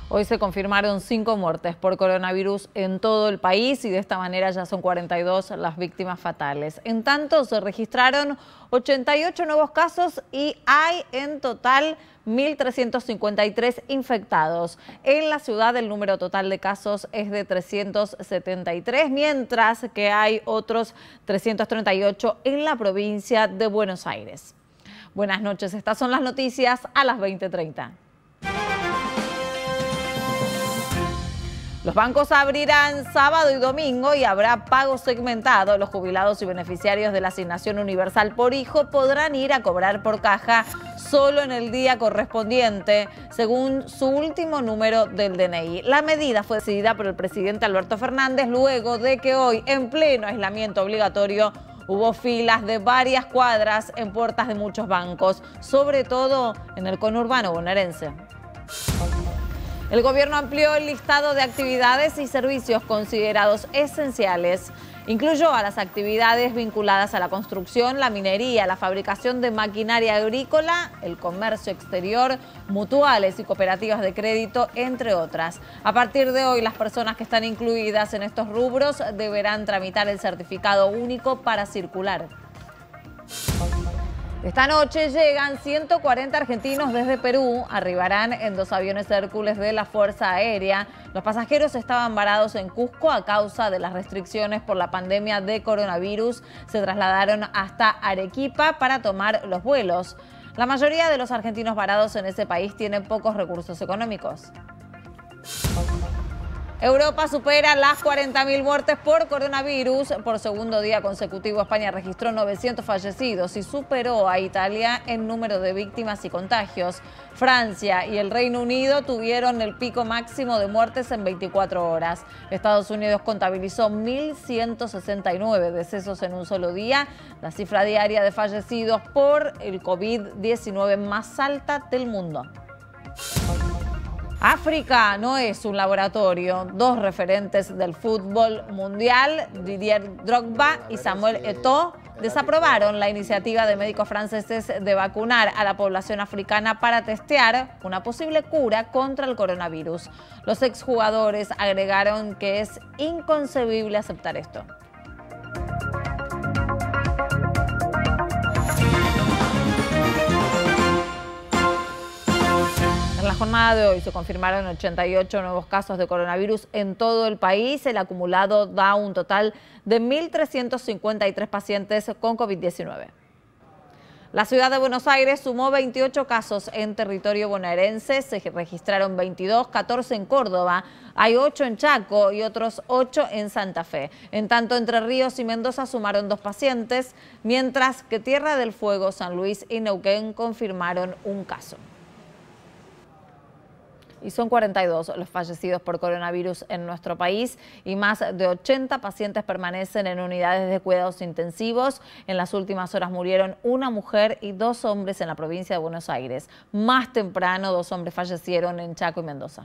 Hoy se confirmaron 5 muertes por coronavirus en todo el país y de esta manera ya son 42 las víctimas fatales. En tanto, se registraron 88 nuevos casos y hay en total 1.353 infectados. En la ciudad el número total de casos es de 373, mientras que hay otros 338 en la provincia de Buenos Aires. Buenas noches, estas son las noticias a las 20:30. Los bancos abrirán sábado y domingo y habrá pago segmentado. Los jubilados y beneficiarios de la asignación universal por hijo podrán ir a cobrar por caja solo en el día correspondiente, según su último número del DNI. La medida fue decidida por el presidente Alberto Fernández luego de que hoy, en pleno aislamiento obligatorio, hubo filas de varias cuadras en puertas de muchos bancos, sobre todo en el conurbano bonaerense. El gobierno amplió el listado de actividades y servicios considerados esenciales. Incluyó a las actividades vinculadas a la construcción, la minería, la fabricación de maquinaria agrícola, el comercio exterior, mutuales y cooperativas de crédito, entre otras. A partir de hoy, las personas que están incluidas en estos rubros deberán tramitar el certificado único para circular. Esta noche llegan 140 argentinos desde Perú, arribarán en 2 aviones Hércules de la Fuerza Aérea. Los pasajeros estaban varados en Cusco a causa de las restricciones por la pandemia de coronavirus. Se trasladaron hasta Arequipa para tomar los vuelos. La mayoría de los argentinos varados en ese país tienen pocos recursos económicos. Europa supera las 40.000 muertes por coronavirus. Por segundo día consecutivo, España registró 900 fallecidos y superó a Italia en número de víctimas y contagios. Francia y el Reino Unido tuvieron el pico máximo de muertes en 24 horas. Estados Unidos contabilizó 1.169 decesos en un solo día, la cifra diaria de fallecidos por el COVID-19 más alta del mundo. África no es un laboratorio. 2 referentes del fútbol mundial, Didier Drogba y Samuel Eto'o, desaprobaron la iniciativa de médicos franceses de vacunar a la población africana para testear una posible cura contra el coronavirus. Los exjugadores agregaron que es inconcebible aceptar esto. En la jornada de hoy se confirmaron 88 nuevos casos de coronavirus en todo el país. El acumulado da un total de 1.353 pacientes con COVID-19. La ciudad de Buenos Aires sumó 28 casos en territorio bonaerense, se registraron 22, 14 en Córdoba, hay 8 en Chaco y otros 8 en Santa Fe. En tanto, Entre Ríos y Mendoza sumaron 2 pacientes, mientras que Tierra del Fuego, San Luis y Neuquén confirmaron un caso. Y son 42 los fallecidos por coronavirus en nuestro país y más de 80 pacientes permanecen en unidades de cuidados intensivos. En las últimas horas murieron 1 mujer y 2 hombres en la provincia de Buenos Aires. Más temprano, 2 hombres fallecieron en Chaco y Mendoza.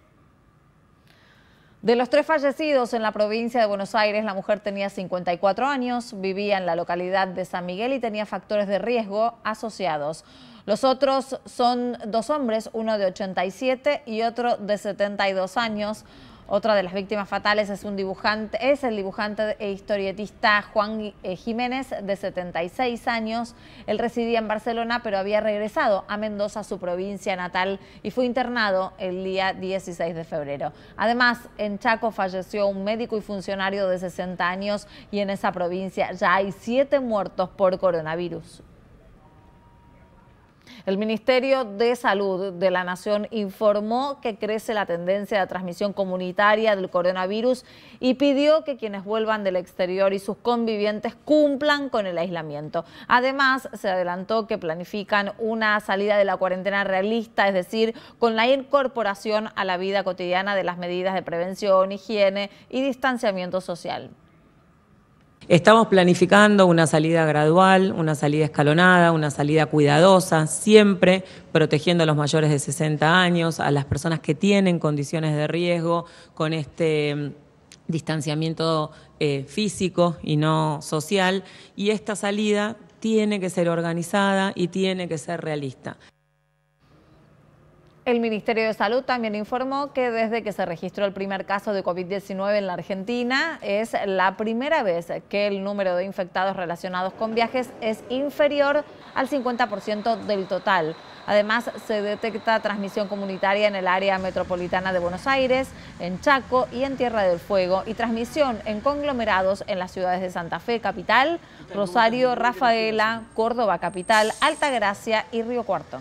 De los 3 fallecidos en la provincia de Buenos Aires, la mujer tenía 54 años, vivía en la localidad de San Miguel y tenía factores de riesgo asociados. Los otros son 2 hombres, uno de 87 y otro de 72 años. Otra de las víctimas fatales es el dibujante e historietista Juan Jiménez, de 76 años. Él residía en Barcelona, pero había regresado a Mendoza, su provincia natal, y fue internado el día 16 de febrero. Además, en Chaco falleció un médico y funcionario de 60 años y en esa provincia ya hay 7 muertos por coronavirus. El Ministerio de Salud de la Nación informó que crece la tendencia de transmisión comunitaria del coronavirus y pidió que quienes vuelvan del exterior y sus convivientes cumplan con el aislamiento. Además, se adelantó que planifican una salida de la cuarentena realista, es decir, con la incorporación a la vida cotidiana de las medidas de prevención, higiene y distanciamiento social. Estamos planificando una salida gradual, una salida escalonada, una salida cuidadosa, siempre protegiendo a los mayores de 60 años, a las personas que tienen condiciones de riesgo, con este distanciamiento físico y no social. Y esta salida tiene que ser organizada y tiene que ser realista. El Ministerio de Salud también informó que desde que se registró el primer caso de COVID-19 en la Argentina, es la primera vez que el número de infectados relacionados con viajes es inferior al 50% del total. Además, se detecta transmisión comunitaria en el área metropolitana de Buenos Aires, en Chaco y en Tierra del Fuego, y transmisión en conglomerados en las ciudades de Santa Fe, capital, Rosario, Rafaela, Córdoba, capital, Altagracia y Río Cuarto.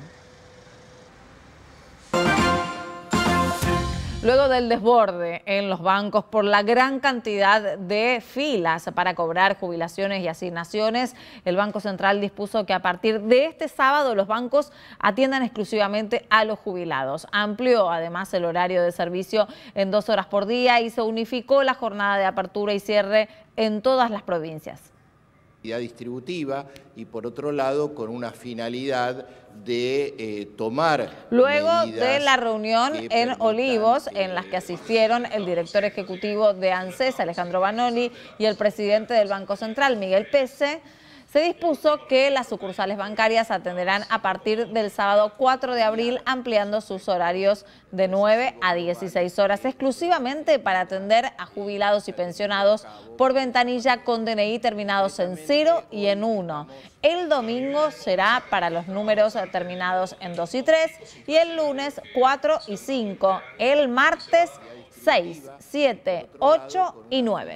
Luego del desborde en los bancos por la gran cantidad de filas para cobrar jubilaciones y asignaciones, el Banco Central dispuso que a partir de este sábado los bancos atiendan exclusivamente a los jubilados. Amplió además el horario de servicio en 2 horas por día y se unificó la jornada de apertura y cierre en todas las provincias. Distributiva y por otro lado con una finalidad de tomar luego de la reunión en Olivos en las que asistieron el director ejecutivo de ANSES, Alejandro Banoli, y el presidente del Banco Central, Miguel Pese, se dispuso que las sucursales bancarias atenderán a partir del sábado 4 de abril, ampliando sus horarios de 9 a 16 horas, exclusivamente para atender a jubilados y pensionados por ventanilla con DNI terminados en 0 y en 1. El domingo será para los números terminados en 2 y 3 y el lunes 4 y 5, el martes 6, 7, 8 y 9.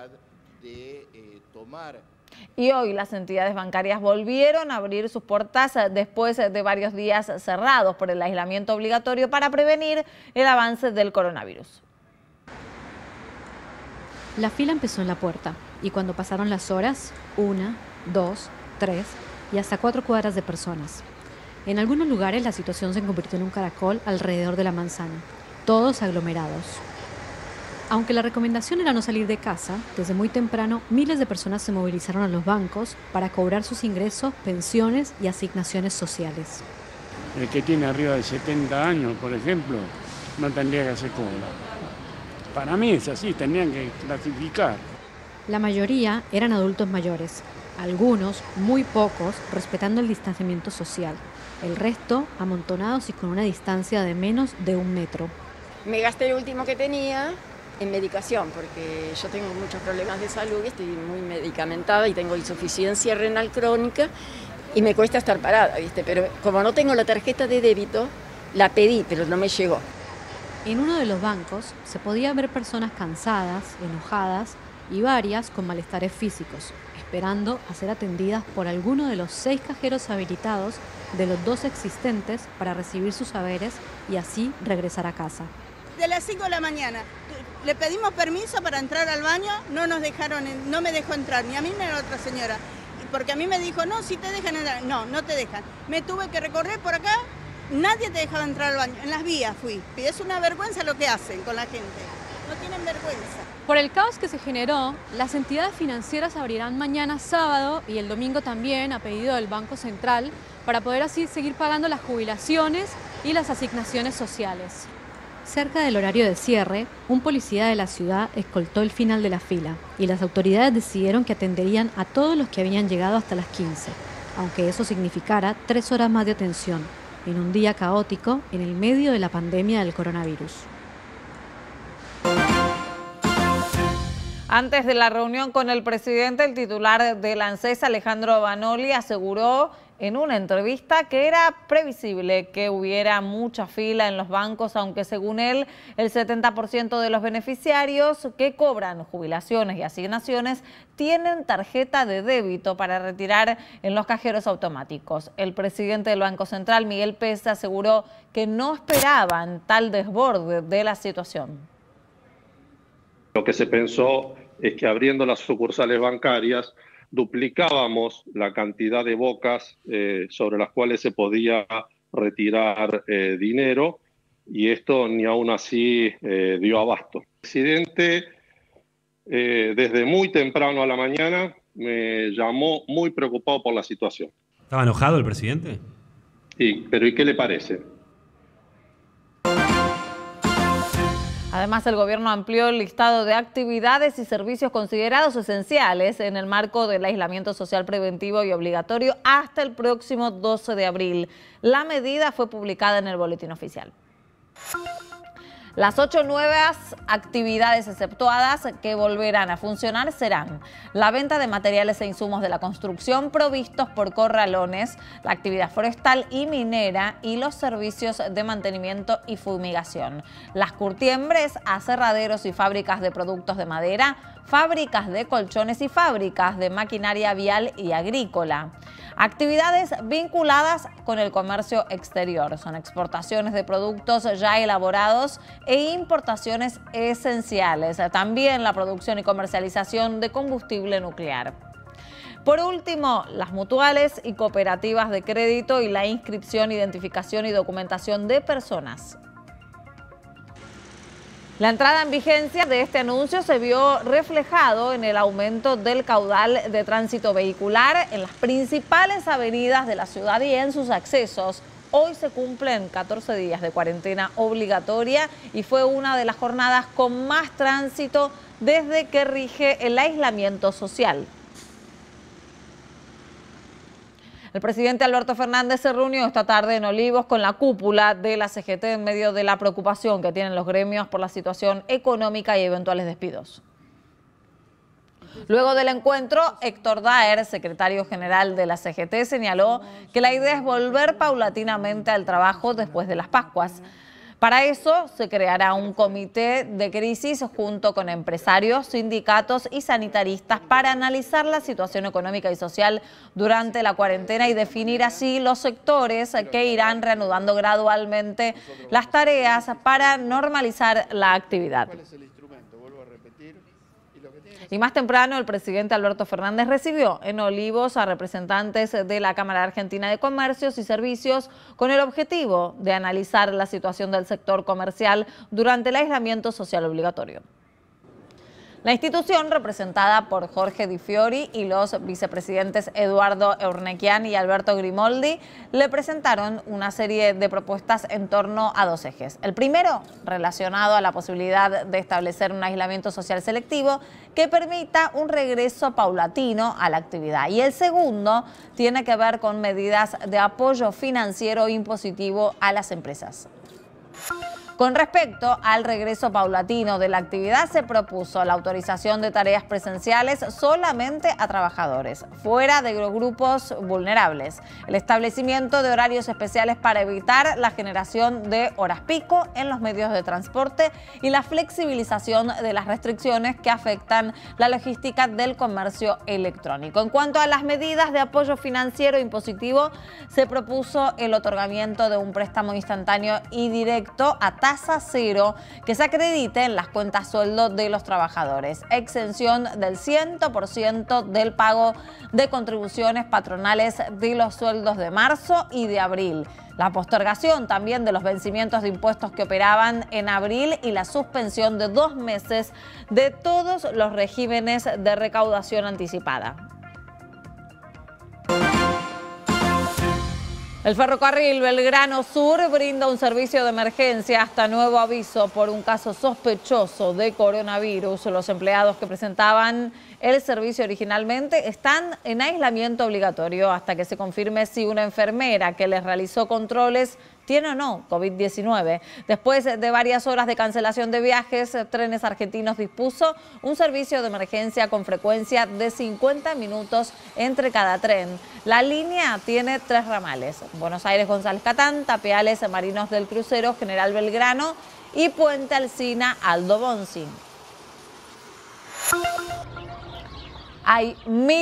Y hoy las entidades bancarias volvieron a abrir sus puertas después de varios días cerrados por el aislamiento obligatorio para prevenir el avance del coronavirus. La fila empezó en la puerta y cuando pasaron las horas, 1, 2, 3 y hasta 4 cuadras de personas. En algunos lugares la situación se convirtió en un caracol alrededor de la manzana, todos aglomerados. Aunque la recomendación era no salir de casa, desde muy temprano miles de personas se movilizaron a los bancos para cobrar sus ingresos, pensiones y asignaciones sociales. El que tiene arriba de 70 años, por ejemplo, no tendría que hacer cola. Para mí es así, tendrían que clasificar. La mayoría eran adultos mayores, algunos, muy pocos, respetando el distanciamiento social. El resto, amontonados y con una distancia de menos de 1 metro. Me gasté el último que tenía en medicación, porque yo tengo muchos problemas de salud, estoy muy medicamentada y tengo insuficiencia renal crónica y me cuesta estar parada, ¿viste? Pero como no tengo la tarjeta de débito, la pedí, pero no me llegó. En uno de los bancos se podía ver personas cansadas, enojadas y varias con malestares físicos, esperando a ser atendidas por alguno de los 6 cajeros habilitados de los 2 existentes para recibir sus saberes y así regresar a casa. De las 5 de la mañana le pedimos permiso para entrar al baño, no nos dejaron, no me dejó entrar, ni a mí ni a la otra señora, porque a mí me dijo, no, si te dejan entrar, no, no te dejan. Me tuve que recorrer por acá, nadie te dejaba entrar al baño, en las vías fui. Y es una vergüenza lo que hacen con la gente, no tienen vergüenza. Por el caos que se generó, las entidades financieras abrirán mañana sábado y el domingo también a pedido del Banco Central para poder así seguir pagando las jubilaciones y las asignaciones sociales. Cerca del horario de cierre, un policía de la ciudad escoltó el final de la fila y las autoridades decidieron que atenderían a todos los que habían llegado hasta las 15, aunque eso significara 3 horas más de atención, en un día caótico en el medio de la pandemia del coronavirus. Antes de la reunión con el presidente, el titular de ANSES, Alejandro Banoli, aseguró en una entrevista que era previsible que hubiera mucha fila en los bancos, aunque según él, el 70% de los beneficiarios que cobran jubilaciones y asignaciones tienen tarjeta de débito para retirar en los cajeros automáticos. El presidente del Banco Central, Miguel Pese, aseguró que no esperaban tal desborde de la situación. Lo que se pensó es que abriendo las sucursales bancarias duplicábamos la cantidad de bocas sobre las cuales se podía retirar dinero y esto ni aún así dio abasto. El presidente desde muy temprano a la mañana me llamó muy preocupado por la situación. ¿Estaba enojado el presidente? Sí, pero ¿y qué le parece? Además, el gobierno amplió el listado de actividades y servicios considerados esenciales en el marco del aislamiento social preventivo y obligatorio hasta el próximo 12 de abril. La medida fue publicada en el boletín oficial. Las 8 nuevas actividades exceptuadas que volverán a funcionar serán la venta de materiales e insumos de la construcción provistos por corralones, la actividad forestal y minera y los servicios de mantenimiento y fumigación, las curtiembres, aserraderos y fábricas de productos de madera, fábricas de colchones y fábricas de maquinaria vial y agrícola. Actividades vinculadas con el comercio exterior, son exportaciones de productos ya elaborados e importaciones esenciales, también la producción y comercialización de combustible nuclear. Por último, las mutuales y cooperativas de crédito y la inscripción, identificación y documentación de personas. La entrada en vigencia de este anuncio se vio reflejado en el aumento del caudal de tránsito vehicular en las principales avenidas de la ciudad y en sus accesos. Hoy se cumplen 14 días de cuarentena obligatoria y fue una de las jornadas con más tránsito desde que rige el aislamiento social. El presidente Alberto Fernández se reunió esta tarde en Olivos con la cúpula de la CGT en medio de la preocupación que tienen los gremios por la situación económica y eventuales despidos. Luego del encuentro, Héctor Daer, secretario general de la CGT, señaló que la idea es volver paulatinamente al trabajo después de las Pascuas. Para eso se creará un comité de crisis junto con empresarios, sindicatos y sanitaristas para analizar la situación económica y social durante la cuarentena y definir así los sectores que irán reanudando gradualmente las tareas para normalizar la actividad. Y más temprano, el presidente Alberto Fernández recibió en Olivos a representantes de la Cámara Argentina de Comercios y Servicios con el objetivo de analizar la situación del sector comercial durante el aislamiento social obligatorio. La institución, representada por Jorge Di Fiori y los vicepresidentes Eduardo Eurnequian y Alberto Grimoldi, le presentaron una serie de propuestas en torno a dos ejes. El primero, relacionado a la posibilidad de establecer un aislamiento social selectivo que permita un regreso paulatino a la actividad. Y el segundo tiene que ver con medidas de apoyo financiero impositivo a las empresas. Con respecto al regreso paulatino de la actividad, se propuso la autorización de tareas presenciales solamente a trabajadores, fuera de los grupos vulnerables, el establecimiento de horarios especiales para evitar la generación de horas pico en los medios de transporte y la flexibilización de las restricciones que afectan la logística del comercio electrónico. En cuanto a las medidas de apoyo financiero impositivo, se propuso el otorgamiento de un préstamo instantáneo y directo a tasa cero que se acredite en las cuentas sueldo de los trabajadores, exención del 100% del pago de contribuciones patronales de los sueldos de marzo y de abril, la postergación también de los vencimientos de impuestos que operaban en abril y la suspensión de 2 meses de todos los regímenes de recaudación anticipada. El ferrocarril Belgrano Sur brinda un servicio de emergencia hasta nuevo aviso por un caso sospechoso de coronavirus. Los empleados que presentaban el servicio originalmente están en aislamiento obligatorio hasta que se confirme si una enfermera que les realizó controles tiene o no COVID-19. Después de varias horas de cancelación de viajes, Trenes Argentinos dispuso un servicio de emergencia con frecuencia de 50 minutos entre cada tren. La línea tiene 3 ramales: Buenos Aires, González Catán, Tapiales, Marinos del Crucero, General Belgrano y Puente Alsina, Aldo Bonzi. Hay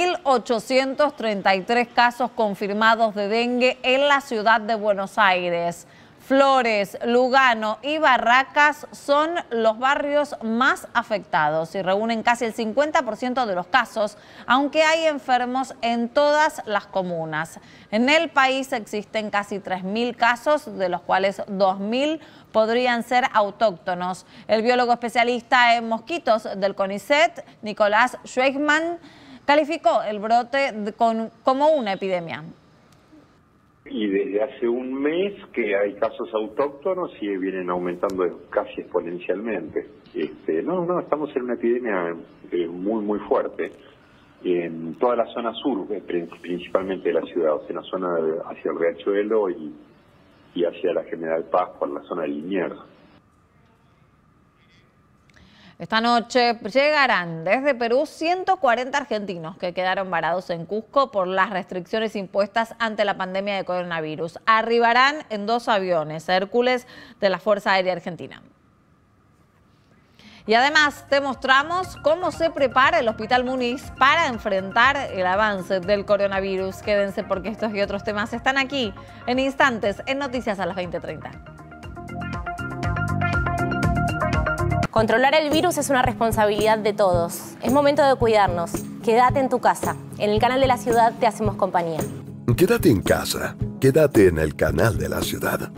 1.833 casos confirmados de dengue en la ciudad de Buenos Aires. Flores, Lugano y Barracas son los barrios más afectados y reúnen casi el 50% de los casos, aunque hay enfermos en todas las comunas. En el país existen casi 3.000 casos, de los cuales 2.000 podrían ser autóctonos. El biólogo especialista en mosquitos del CONICET, Nicolás Schweigman, calificó el brote como una epidemia. Y desde hace un mes que hay casos autóctonos y vienen aumentando casi exponencialmente. No, estamos en una epidemia muy fuerte en toda la zona sur, principalmente de la ciudad, o sea, en la zona hacia el Riachuelo y hacia la General Paz, por la zona de Liniers. Esta noche llegarán desde Perú 140 argentinos que quedaron varados en Cusco por las restricciones impuestas ante la pandemia de coronavirus. Arribarán en 2 aviones Hércules de la Fuerza Aérea Argentina. Y además te mostramos cómo se prepara el Hospital Muniz para enfrentar el avance del coronavirus. Quédense porque estos y otros temas están aquí en instantes en Noticias a las 20:30. Controlar el virus es una responsabilidad de todos. Es momento de cuidarnos. Quédate en tu casa. En el Canal de la Ciudad te hacemos compañía. Quédate en casa. Quédate en el Canal de la Ciudad.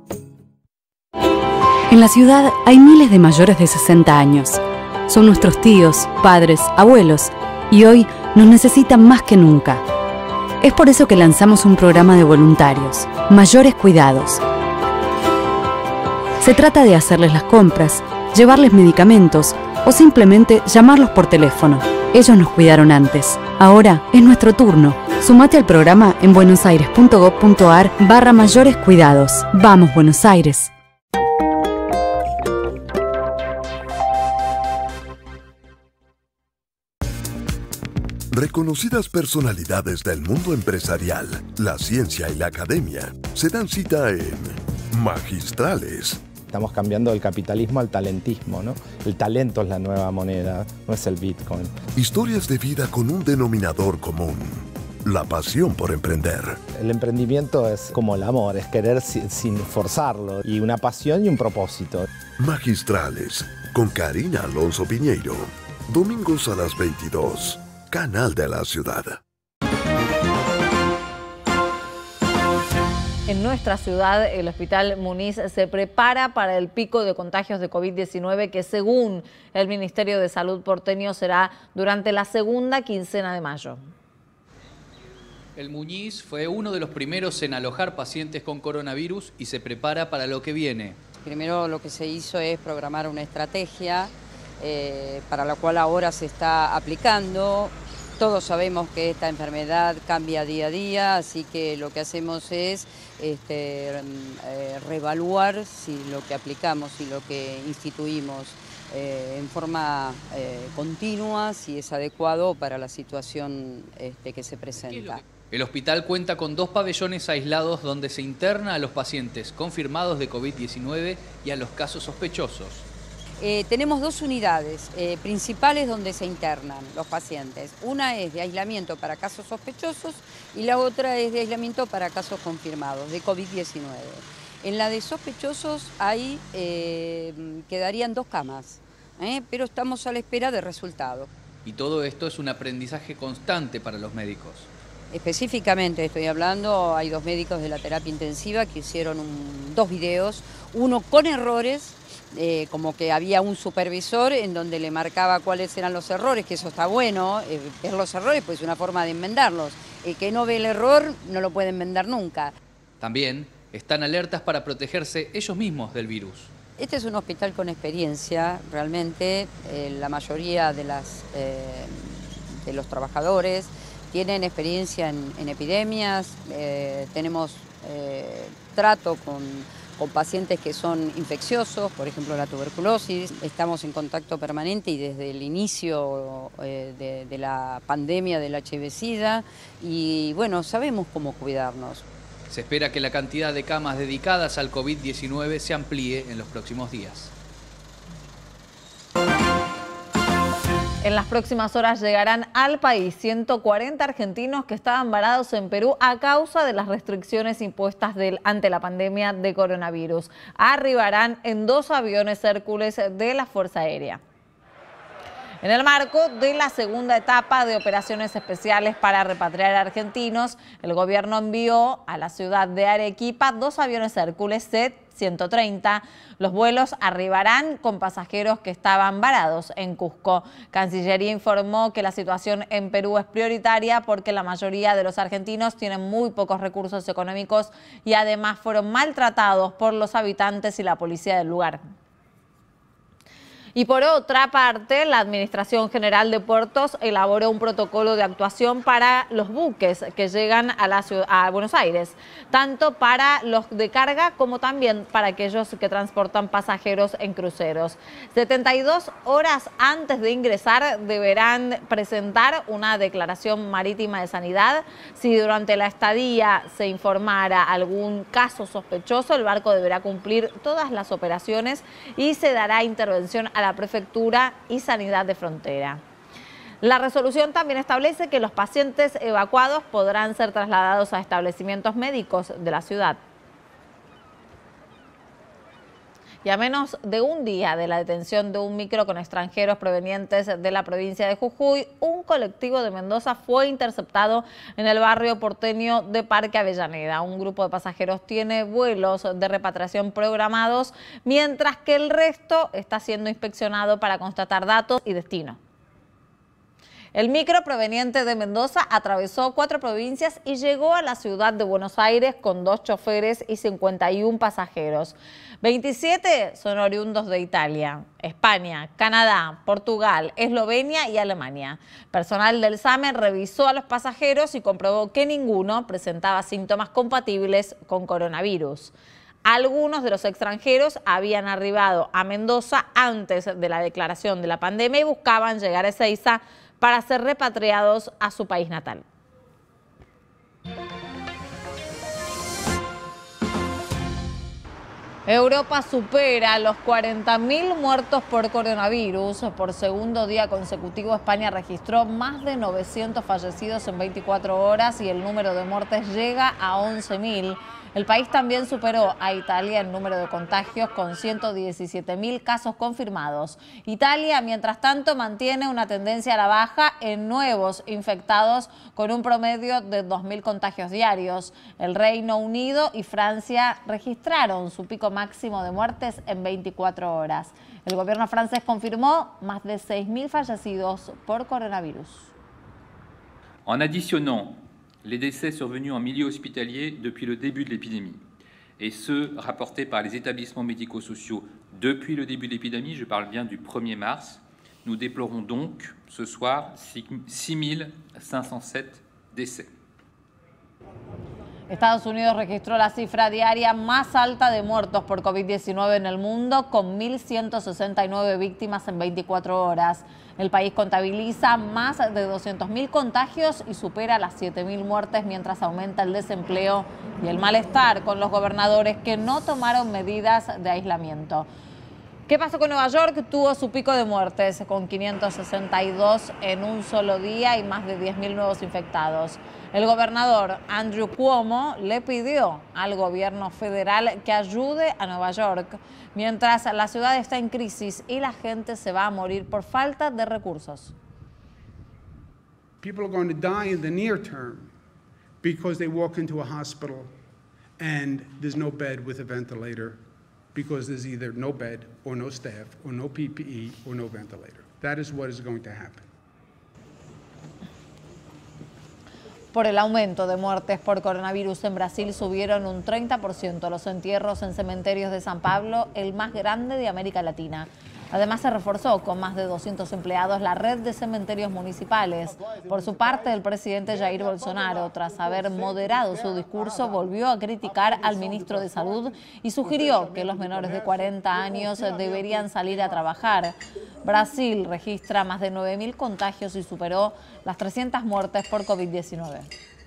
En la ciudad hay miles de mayores de 60 años. Son nuestros tíos, padres, abuelos y hoy nos necesitan más que nunca. Es por eso que lanzamos un programa de voluntarios, Mayores Cuidados. Se trata de hacerles las compras, llevarles medicamentos o simplemente llamarlos por teléfono. Ellos nos cuidaron antes. Ahora es nuestro turno. Sumate al programa en buenosaires.gov.ar/mayores cuidados. Vamos, Buenos Aires. Reconocidas personalidades del mundo empresarial, la ciencia y la academia se dan cita en Magistrales. Estamos cambiando del capitalismo al talentismo, ¿no? El talento es la nueva moneda, no es el Bitcoin. Historias de vida con un denominador común: la pasión por emprender. El emprendimiento es como el amor, es querer sin forzarlo, y una pasión y un propósito. Magistrales, con Karina Alonso Piñeiro. Domingos a las 22. Canal de la Ciudad. En nuestra ciudad, el Hospital Muniz se prepara para el pico de contagios de COVID-19 que, según el Ministerio de Salud porteño, será durante la segunda quincena de mayo. El Muniz fue uno de los primeros en alojar pacientes con coronavirus y se prepara para lo que viene. Primero lo que se hizo es programar una estrategia para la cual ahora se está aplicando. Todos sabemos que esta enfermedad cambia día a día, así que lo que hacemos es reevaluar si lo que aplicamos y lo que instituimos en forma continua, si es adecuado para la situación que se presenta. El hospital cuenta con 2 pabellones aislados donde se interna a los pacientes confirmados de COVID-19 y a los casos sospechosos. Tenemos 2 unidades principales donde se internan los pacientes. Una es de aislamiento para casos sospechosos y la otra es de aislamiento para casos confirmados de COVID-19. En la de sospechosos ahí quedarían 2 camas, pero estamos a la espera de resultados. Y todo esto es un aprendizaje constante para los médicos. Específicamente estoy hablando, hay 2 médicos de la terapia intensiva que hicieron 2 videos, uno con errores, como que había un supervisor en donde le marcaba cuáles eran los errores, que eso está bueno, ver los errores pues es una forma de enmendarlos. El que no ve el error no lo puede enmendar nunca. También están alertas para protegerse ellos mismos del virus. Este es un hospital con experiencia, realmente la mayoría de los trabajadores tienen experiencia en epidemias, tenemos trato con pacientes que son infecciosos, por ejemplo la tuberculosis. Estamos en contacto permanente y desde el inicio de la pandemia del HIV-Sida y bueno, sabemos cómo cuidarnos. Se espera que la cantidad de camas dedicadas al COVID-19 se amplíe en los próximos días. En las próximas horas llegarán al país 140 argentinos que estaban varados en Perú a causa de las restricciones impuestas ante la pandemia de coronavirus. Arribarán en 2 aviones Hércules de la Fuerza Aérea. En el marco de la segunda etapa de operaciones especiales para repatriar argentinos, el gobierno envió a la ciudad de Arequipa 2 aviones Hércules 130. Los vuelos arribarán con pasajeros que estaban varados en Cusco. Cancillería informó que la situación en Perú es prioritaria porque la mayoría de los argentinos tienen muy pocos recursos económicos y además fueron maltratados por los habitantes y la policía del lugar. Y por otra parte, la Administración General de Puertos elaboró un protocolo de actuación para los buques que llegan a Buenos Aires, tanto para los de carga como también para aquellos que transportan pasajeros en cruceros. 72 horas antes de ingresar deberán presentar una declaración marítima de sanidad. Si durante la estadía se informara algún caso sospechoso, el barco deberá cumplir todas las operaciones y se dará intervención a la Prefectura y Sanidad de Frontera. La resolución también establece que los pacientes evacuados podrán ser trasladados a establecimientos médicos de la ciudad. Y a menos de un día de la detención de un micro con extranjeros provenientes de la provincia de Jujuy, un colectivo de Mendoza fue interceptado en el barrio porteño de Parque Avellaneda. Un grupo de pasajeros tiene vuelos de repatriación programados, mientras que el resto está siendo inspeccionado para constatar datos y destino. El micro proveniente de Mendoza atravesó 4 provincias y llegó a la ciudad de Buenos Aires con 2 choferes y 51 pasajeros. 27 son oriundos de Italia, España, Canadá, Portugal, Eslovenia y Alemania. Personal del SAME revisó a los pasajeros y comprobó que ninguno presentaba síntomas compatibles con coronavirus. Algunos de los extranjeros habían arribado a Mendoza antes de la declaración de la pandemia y buscaban llegar a Ezeiza para ser repatriados a su país natal. Europa supera los 40.000 muertos por coronavirus. Por segundo día consecutivo, España registró más de 900 fallecidos en 24 horas y el número de muertes llega a 11.000. El país también superó a Italia en número de contagios con 117.000 casos confirmados. Italia, mientras tanto, mantiene una tendencia a la baja en nuevos infectados con un promedio de 2.000 contagios diarios. El Reino Unido y Francia registraron su pico máximo de muertes en 24 horas. El gobierno francés confirmó más de 6.000 fallecidos por coronavirus. En aditionnant les décès survenus en milieu hospitalier depuis le début de l'épidémie et ceux rapportés par les établissements médico-sociaux depuis le début de l'épidémie, je parle bien du 1er mars, nous déplorons donc ce soir 6.507 décès. Estados Unidos registró la cifra diaria más alta de muertos por COVID-19 en el mundo, con 1.169 víctimas en 24 horas. El país contabiliza más de 200.000 contagios y supera las 7.000 muertes, mientras aumenta el desempleo y el malestar con los gobernadores que no tomaron medidas de aislamiento. ¿Qué pasó con Nueva York? Tuvo su pico de muertes con 562 en un solo día y más de 10.000 nuevos infectados. El gobernador Andrew Cuomo le pidió al gobierno federal que ayude a Nueva York mientras la ciudad está en crisis y la gente se va a morir por falta de recursos. People are going to die in the near term because they walk into a hospital and there's no bed with a ventilator, because there's either no bed or no staff or no PPE or no ventilator. That is what is going to happen. Por el aumento de muertes por coronavirus en Brasil, subieron un 30% los entierros en cementerios de San Pablo, el más grande de América Latina. Además, se reforzó con más de 200 empleados la red de cementerios municipales. Por su parte, el presidente Jair Bolsonaro, tras haber moderado su discurso, volvió a criticar al ministro de Salud y sugirió que los menores de 40 años deberían salir a trabajar. Brasil registra más de 9.000 contagios y superó las 300 muertes por COVID-19.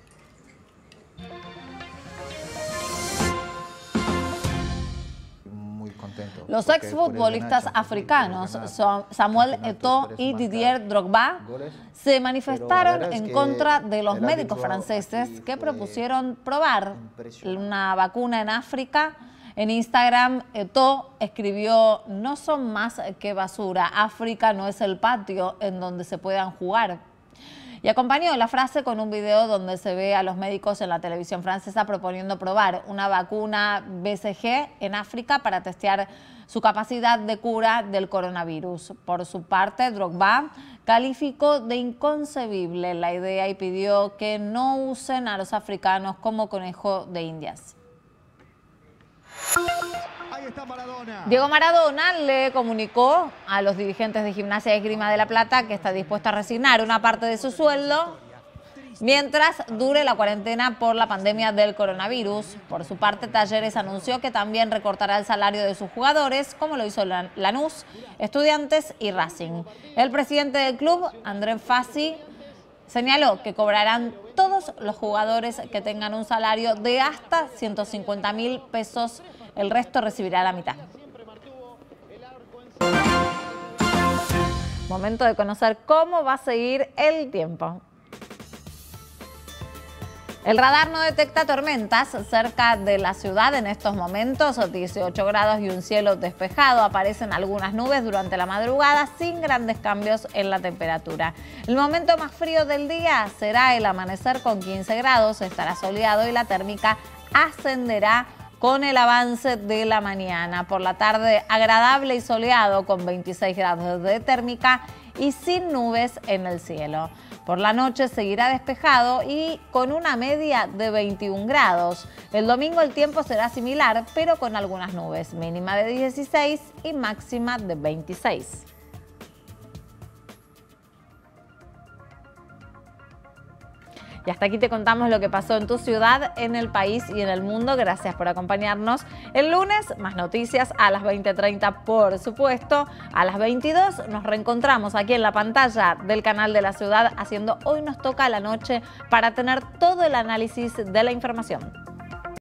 Los exfutbolistas africanos Samuel Eto'o y Didier Drogba se manifestaron en contra de los médicos franceses que propusieron probar una vacuna en África. En Instagram, Eto'o escribió: "No son más que basura. África no es el patio en donde se puedan jugar". Y acompañó la frase con un video donde se ve a los médicos en la televisión francesa proponiendo probar una vacuna BCG en África para testear su capacidad de cura del coronavirus. Por su parte, Drogba calificó de inconcebible la idea y pidió que no usen a los africanos como conejo de indias. Diego Maradona le comunicó a los dirigentes de Gimnasia y Esgrima de La Plata que está dispuesto a resignar una parte de su sueldo mientras dure la cuarentena por la pandemia del coronavirus. Por su parte, Talleres anunció que también recortará el salario de sus jugadores, como lo hizo Lanús, Estudiantes y Racing. El presidente del club, André Fassi, señaló que cobrarán todos los jugadores que tengan un salario de hasta 150.000 pesos. El resto recibirá la mitad. Momento de conocer cómo va a seguir el tiempo. El radar no detecta tormentas cerca de la ciudad en estos momentos, 18 grados y un cielo despejado. Aparecen algunas nubes durante la madrugada sin grandes cambios en la temperatura. El momento más frío del día será el amanecer con 15 grados, estará soleado y la térmica ascenderá con el avance de la mañana. Por la tarde agradable y soleado con 26 grados de térmica y sin nubes en el cielo. Por la noche seguirá despejado y con una media de 21 grados. El domingo el tiempo será similar, pero con algunas nubes, mínima de 16 y máxima de 26. Y hasta aquí te contamos lo que pasó en tu ciudad, en el país y en el mundo. Gracias por acompañarnos. El lunes, más noticias a las 20:30, por supuesto. A las 22 nos reencontramos aquí en la pantalla del canal de la ciudad haciendo Hoy Nos Toca la Noche para tener todo el análisis de la información.